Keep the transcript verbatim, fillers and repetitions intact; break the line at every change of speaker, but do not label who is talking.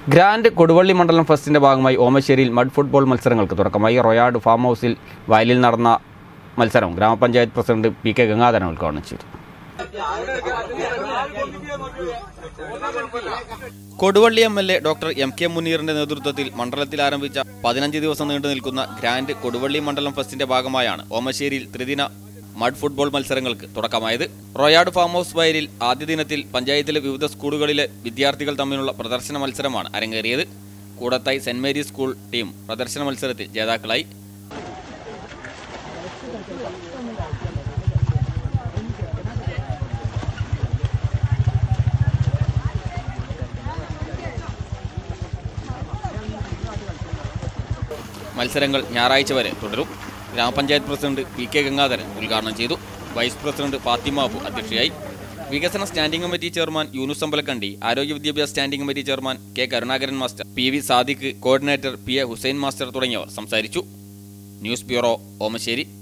Grand Koduvally മണ്ഡലം ഫെസ്റ്റിന്റെ ഭാഗമായി ഓമശ്ശേരിയിൽ mud football മത്സരങ്ങൾക്ക് തുടക്കമായി. റോയാഡ് ഫാം ഹൗസിൽ വയലിൽ നടന്ന മത്സരം ഗ്രാമപഞ്ചായത്ത് പ്രസിഡന്റ് പി കെ ഗംഗാധരൻ ഉദ്ഘാടനം ചെയ്തു. Koduvally M L A doctor M K മുനീറിന്റെ നേതൃത്വത്തിൽ മണ്ഡലത്തിൽ ആരംഭിച്ച പതിനഞ്ച് ദിവസം നീണ്ടു നിൽക്കുന്ന ഗ്രാൻഡ് കൊടുവള്ളി മണ്ഡലം ഫെസ്റ്റിന്റെ ഭാഗമായാണ് ഓമശ്ശേരിയിൽ ത്രിദിന മഡ് ഫുട്ബോൾ മത്സരങ്ങൾക്ക് തുടക്കമായത്. റോയാഡ് ഫാം ഹൗസ് വയലിൽ ആദ്യ ദിനത്തിൽ പഞ്ചായത്തിലെ വിവിധ സ്കൂളുകളിലെ വിദ്യാർത്ഥികൾ തമ്മിലുള്ള പ്രദർശന മത്സരമാണ് അരങ്ങേറിയത്. Koodathai saint Mary's school team പ്രദർശന മത്സരത്തിൽ ജേതാക്കളായി. മത്സരങ്ങൾ ഞായറാഴ്ച വരെ തുടരും. ഗ്രാമപഞ്ചായത്ത് പ്രസിഡന്റ് പി കെ ഗംഗാധരൻ ഉദ്ഘാടനം ചെയ്തു. വൈസ് പ്രസിഡന്റ് ഫാത്തിമ അബു അധ്യക്ഷയായി. വികസന standing committee chairman Yunus Ambalakandi, ആരോഗ്യ വിദ്യാഭ്യാസ standing committee chairman K Karunakaran master, P V Sadiq, coordinator P A Hussain master തുടങ്ങിയവർ സംസാരിച്ചു. News bureau, Omassery.